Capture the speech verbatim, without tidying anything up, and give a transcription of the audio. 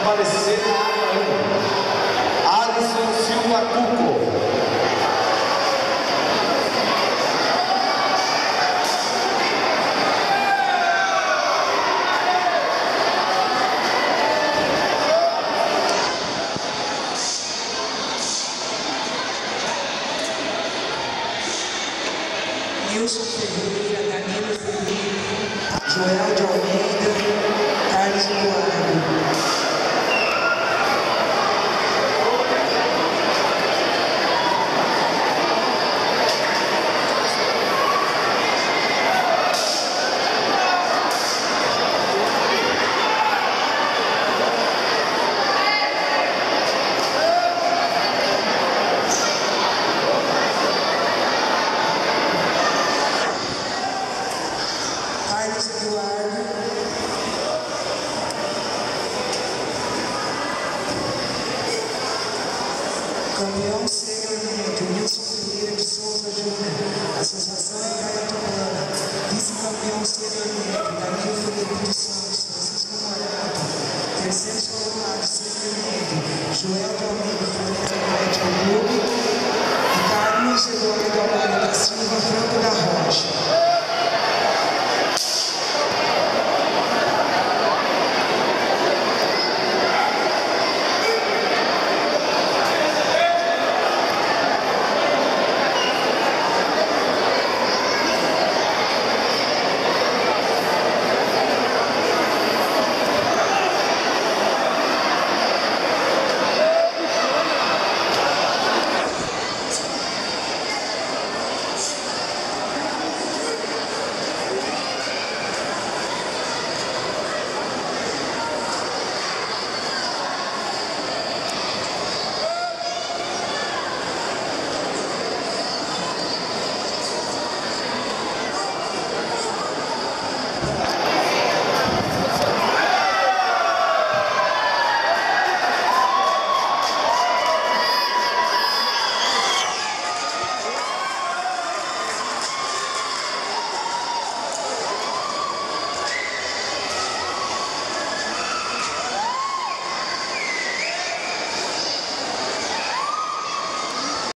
comparecer na área um. Alisson Silva Cuco. Nilson Ferreira, Danilo Ferreira, Joel de Almeida, Carlos Eduardo. Carlos Eduardo, campeão sênior médio, Nilson Ferreira de Souza Júnior, Associação Icaiatubana, vice-campeão sênior médio, Danilo Felipe dos Santos, Francisco Morato, terceiro colocado sênior médio, Joel de Almeida.